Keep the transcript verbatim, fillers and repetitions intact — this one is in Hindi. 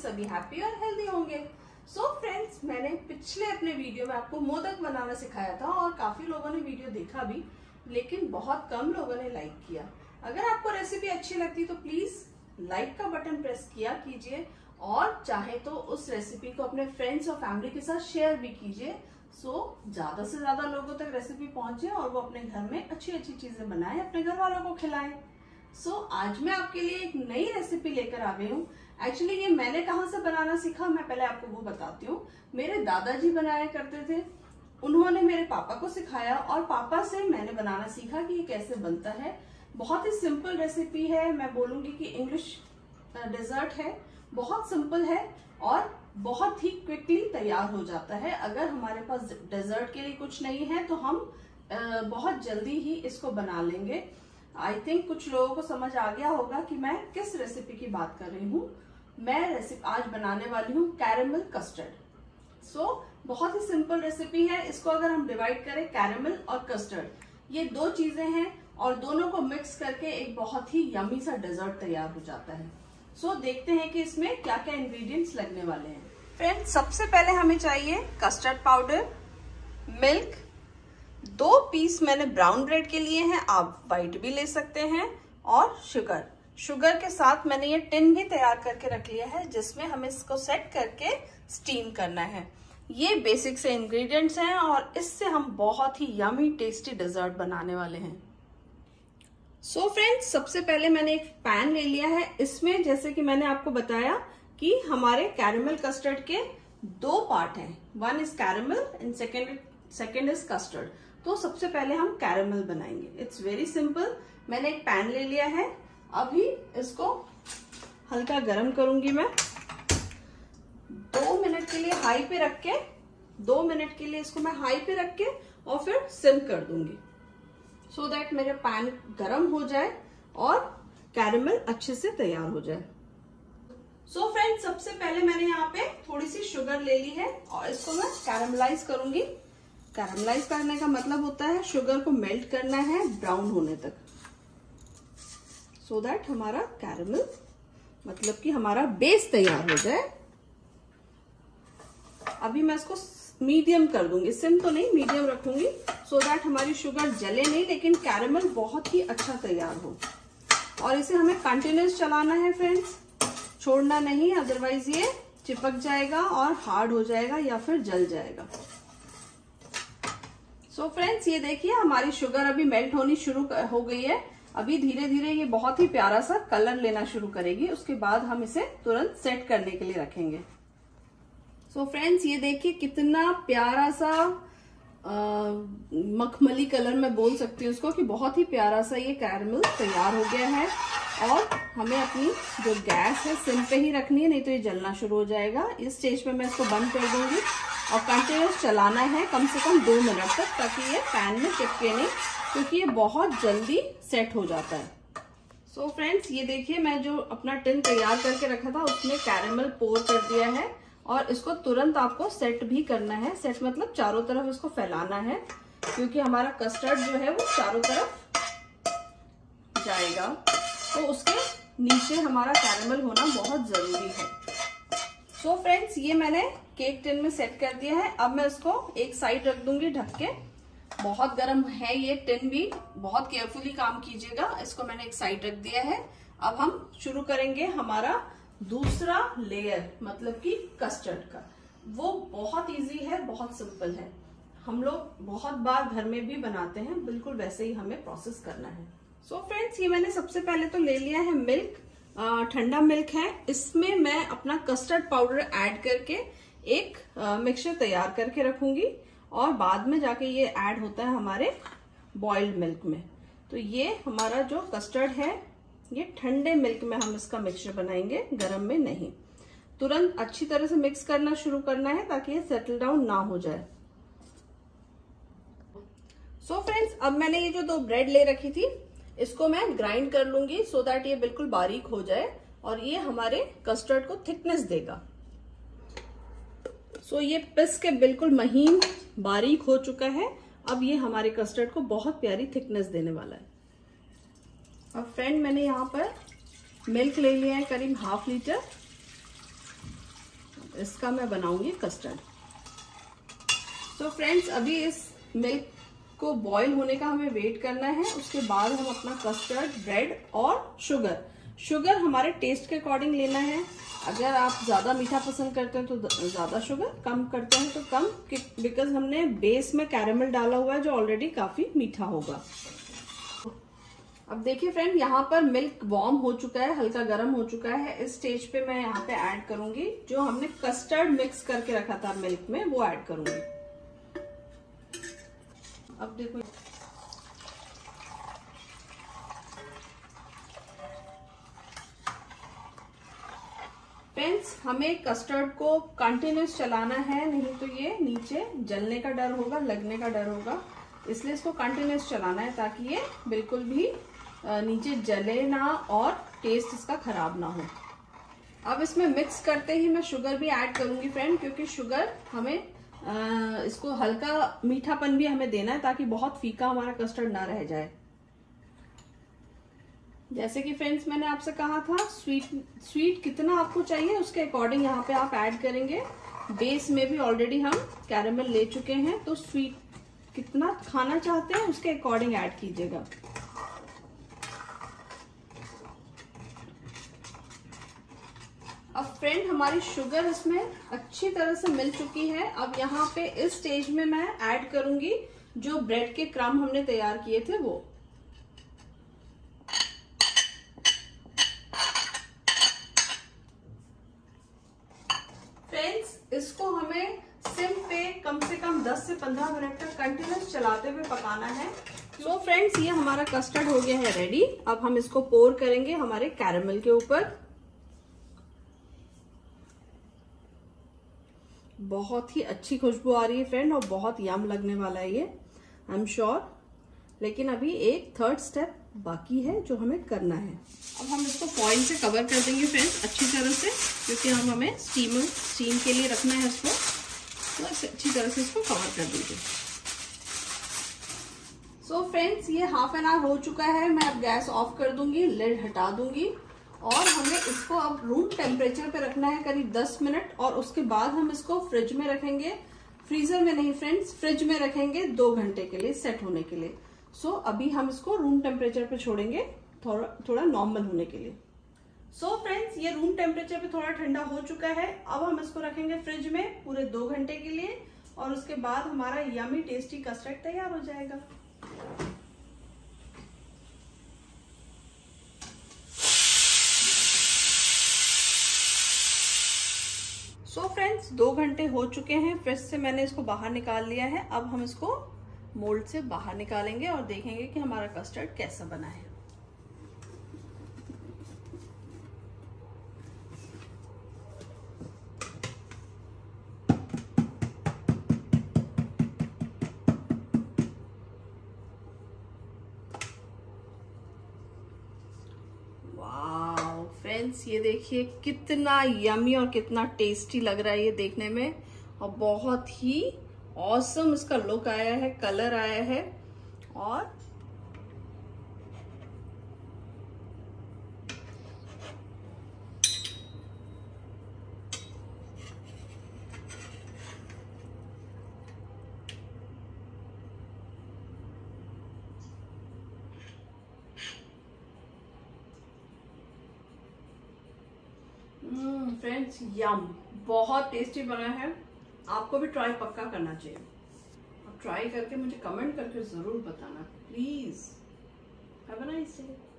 सभी हैप्पी और हेल्दी होंगे। सो so फ्रेंड्स, मैंने पिछले अपने वीडियो में आपको मोदक बनाना सिखाया था और काफी लोगों ने वीडियो देखा भी, लेकिन बहुत कम लोगों ने लाइक किया। अगर आपको रेसिपी अच्छी लगती तो प्लीज लाइक का बटन प्रेस किया कीजिए और चाहे तो उस रेसिपी को अपने फ्रेंड्स और फैमिली के साथ शेयर भी कीजिए, सो so, ज्यादा से ज्यादा लोगों तक रेसिपी पहुंचे और वो अपने घर में अच्छी अच्छी चीजें बनाएं, अपने घर वालों को खिलाएं। सो so, आज मैं आपके लिए एक नई रेसिपी लेकर आ गई हूँ। एक्चुअली ये मैंने कहाँ से बनाना सीखा, मैं पहले आपको वो बताती हूँ। मेरे दादाजी बनाया करते थे, उन्होंने मेरे पापा को सिखाया और पापा से मैंने बनाना सीखा कि ये कैसे बनता है। बहुत ही सिंपल रेसिपी है, मैं बोलूंगी कि इंग्लिश डेजर्ट है, बहुत सिंपल है और बहुत ही क्विकली तैयार हो जाता है। अगर हमारे पास डेजर्ट के लिए कुछ नहीं है तो हम बहुत जल्दी ही इसको बना लेंगे। आई थिंक कुछ लोगों को समझ आ गया होगा कि मैं किस रेसिपी की बात कर रही हूँ। मैं रेसिपी आज बनाने वाली हूँ कैरेमल कस्टर्ड। सो so, बहुत ही सिंपल रेसिपी है। इसको अगर हम डिवाइड करें, कैरेमल और कस्टर्ड ये दो चीजें हैं और दोनों को मिक्स करके एक बहुत ही यमी सा डेजर्ट तैयार हो जाता है। सो so, देखते हैं कि इसमें क्या क्या इंग्रेडिएंट्स लगने वाले हैं। फ्रेंड्स, सबसे पहले हमें चाहिए कस्टर्ड पाउडर, मिल्क, दो पीस मैंने ब्राउन ब्रेड के लिए हैं, आप व्हाइट भी ले सकते हैं, और शुगर। शुगर के साथ मैंने ये टिन भी तैयार करके रख लिया है जिसमें हमें इसको सेट करके स्टीम करना है। ये बेसिक से इंग्रेडिएंट्स हैं और इससे हम बहुत ही यमी टेस्टी डेजर्ट बनाने वाले हैं। सो so फ्रेंड्स, सबसे पहले मैंने एक पैन ले लिया है। इसमें जैसे कि मैंने आपको बताया कि हमारे कैरेमल कस्टर्ड के दो पार्ट हैं, one is caramel and second second is custard. तो सबसे पहले हम कैरेमल बनाएंगे। It's very simple. मैंने एक पैन ले लिया है, अभी इसको हल्का गरम करूंगी मैं। दो मिनट के लिए हाई पे रख के दो मिनट के लिए इसको मैं हाई पे रख के और फिर सिम कर दूंगी, सो so दैट मेरा पैन गरम हो जाए और कैरेमल अच्छे से तैयार हो जाए। सो so फ्रेंड्स, सबसे पहले मैंने यहाँ पे थोड़ी सी शुगर ले ली है और इसको मैं कैरेमलाइज करूंगी। कैरेमलाइज करने का मतलब होता है शुगर को मेल्ट करना है ब्राउन होने तक, सो so दैट हमारा कैरेमल मतलब कि हमारा बेस तैयार हो जाए। अभी मैं इसको मीडियम कर दूंगी, सिम तो नहीं, मीडियम रखूंगी, सो so दैट हमारी शुगर जले नहीं लेकिन कैरेमल बहुत ही अच्छा तैयार हो। और इसे हमें कंटिन्यूस चलाना है फ्रेंड्स, छोड़ना नहीं, अदरवाइज ये चिपक जाएगा और हार्ड हो जाएगा या फिर जल जाएगा। सो so फ्रेंड्स, ये देखिए हमारी शुगर अभी मेल्ट होनी शुरू हो गई है। अभी धीरे धीरे ये बहुत ही प्यारा सा कलर लेना शुरू करेगी, उसके बाद हम इसे तुरंत सेट करने के लिए रखेंगे। सो so फ्रेंड्स, ये देखिए कितना प्यारा सा आ, मखमली कलर मैं बोल सकती हूँ उसको, कि बहुत ही प्यारा सा ये कैरेमल तैयार हो गया है। और हमें अपनी जो गैस है सिम पे ही रखनी है, नहीं तो ये जलना शुरू हो जाएगा। इस स्टेज पे मैं इसको बंद कर दूंगी और कंटिन्यूस चलाना है कम से कम दो मिनट तक, ताकि ये पैन में चिपके नहीं, क्योंकि ये बहुत जल्दी सेट हो जाता है। सो so फ्रेंड्स, ये देखिए मैं जो अपना टिन तैयार करके रखा था उसमें कैरेमल पोर कर दिया है और इसको तुरंत आपको सेट भी करना है। सेट मतलब चारों तरफ इसको फैलाना है, क्योंकि हमारा कस्टर्ड जो है वो चारों तरफ जाएगा, तो उसके नीचे हमारा कैरेमल होना बहुत जरूरी है। सो so फ्रेंड्स, ये मैंने केक टिन में सेट कर दिया है। अब मैं इसको एक साइड रख दूंगी ढक के। बहुत गर्म है ये टिन भी, बहुत केयरफुली काम कीजिएगा। इसको मैंने एक साइड रख दिया है। अब हम शुरू करेंगे हमारा दूसरा लेयर, मतलब कि कस्टर्ड का। वो बहुत इजी है, बहुत सिंपल है, हम लोग बहुत बार घर में भी बनाते हैं, बिल्कुल वैसे ही हमें प्रोसेस करना है। सो so फ्रेंड्स, ये मैंने सबसे पहले तो ले लिया है मिल्क, ठंडा मिल्क है। इसमें मैं अपना कस्टर्ड पाउडर ऐड करके एक मिक्सचर तैयार करके रखूंगी और बाद में जाके ये ऐड होता है हमारे बॉइल्ड मिल्क में। तो ये हमारा जो कस्टर्ड है ये ठंडे मिल्क में हम इसका मिक्सचर बनाएंगे, गर्म में नहीं। तुरंत अच्छी तरह से मिक्स करना शुरू करना है ताकि ये सेटल डाउन ना हो जाए। सो so फ्रेंड्स, अब मैंने ये जो दो ब्रेड ले रखी थी इसको मैं ग्राइंड कर लूंगी, सो दैट ये बिल्कुल बारीक हो जाए और ये हमारे कस्टर्ड को थिकनेस देगा। सो so ये पिस के बिल्कुल महीन बारीक हो चुका है। अब ये हमारे कस्टर्ड को बहुत प्यारी थिकनेस देने वाला है। अब फ्रेंड, मैंने यहाँ पर मिल्क ले लिया है करीब हाफ लीटर इसका मैं बनाऊंगी कस्टर्ड। तो फ्रेंड्स अभी इस मिल्क को बॉईल होने का हमें वेट करना है। उसके बाद हम अपना कस्टर्ड, ब्रेड और शुगर शुगर हमारे टेस्ट के अकॉर्डिंग लेना है। अगर आप ज्यादा मीठा पसंद करते हैं तो ज्यादा शुगर, कम करते हैं तो कम, बिकॉज हमने बेस में कैरेमल डाला हुआ है जो ऑलरेडी काफी मीठा होगा। अब देखिए फ्रेंड, यहाँ पर मिल्क वार्म हो चुका है, हल्का गर्म हो चुका है। इस स्टेज पे मैं यहाँ पे ऐड करूंगी जो हमने कस्टर्ड मिक्स करके रखा था मिल्क में, वो ऐड करूंगी। अब देखो फ्रेंड्स, हमें कस्टर्ड को कंटिन्यूस चलाना है, नहीं तो ये नीचे जलने का डर होगा, लगने का डर होगा। इसलिए इसको कंटिन्यूस चलाना है ताकि ये बिल्कुल भी नीचे जले ना और टेस्ट इसका खराब ना हो। अब इसमें मिक्स करते ही मैं शुगर भी ऐड करूंगी फ्रेंड, क्योंकि शुगर हमें आ, इसको हल्का मीठापन भी हमें देना है ताकि बहुत फीका हमारा कस्टर्ड ना रह जाए। जैसे कि फ्रेंड्स मैंने आपसे कहा था, स्वीट स्वीट कितना आपको चाहिए उसके अकॉर्डिंग यहाँ पे आप ऐड करेंगे। बेस में भी ऑलरेडी हम कैरेमल ले चुके हैं, तो स्वीट कितना खाना चाहते हैं उसके अकॉर्डिंग ऐड कीजिएगा। अब फ्रेंड हमारी शुगर इसमें अच्छी तरह से मिल चुकी है। अब यहाँ पे इस स्टेज में मैं ऐड करूंगी जो ब्रेड के क्रम्ब हमने तैयार किए थे वो। फ्रेंड्स इसको हमें सिम पे कम से कम दस से पंद्रह मिनट तक कंटिन्यूस चलाते हुए पकाना है। तो फ्रेंड्स ये हमारा कस्टर्ड हो गया है रेडी। अब हम इसको पोर करेंगे हमारे कैरेमल के ऊपर। बहुत ही अच्छी खुशबू आ रही है फ्रेंड और बहुत यम लगने वाला है ये, आई एम श्योर। लेकिन अभी एक थर्ड स्टेप बाकी है जो हमें करना है। अब हम इसको फॉइल से कवर कर देंगे फ्रेंड्स अच्छी तरह से, क्योंकि हम हमें स्टीम स्टीम के लिए रखना है इसको, तो अच्छी तरह से इसको कवर कर दीजिए। सो फ्रेंड्स ये हाफ एन आवर हो चुका है। मैं अब गैस ऑफ कर दूंगी, लिड हटा दूंगी और हमें इसको अब रूम टेम्परेचर पे रखना है करीब दस मिनट, और उसके बाद हम इसको फ्रिज में रखेंगे। फ्रीजर में नहीं फ्रेंड्स, फ्रिज में रखेंगे दो घंटे के लिए सेट होने के लिए। सो so, अभी हम इसको रूम टेम्परेचर पे छोड़ेंगे थोड़ा थोड़ा नॉर्मल होने के लिए। सो so, फ्रेंड्स ये रूम टेम्परेचर पे थोड़ा ठंडा हो चुका है। अब हम इसको रखेंगे फ्रिज में पूरे दो घंटे के लिए और उसके बाद हमारा यमी टेस्टी कस्टर्ड तैयार हो जाएगा। सो so फ्रेंड्स दो घंटे हो चुके हैं, फ्रिज से मैंने इसको बाहर निकाल लिया है। अब हम इसको मोल्ड से बाहर निकालेंगे और देखेंगे कि हमारा कस्टर्ड कैसा बना है। वाओ फ्रेंड्स ये देखिए कितना यमी और कितना टेस्टी लग रहा है ये देखने में, और बहुत ही ऑसम इसका लुक आया है, कलर आया है। और फ्रेंड्स यम, बहुत टेस्टी बना है। आपको भी ट्राई पक्का करना चाहिए। अब ट्राई करके मुझे कमेंट करके जरूर बताना please. Have a nice day.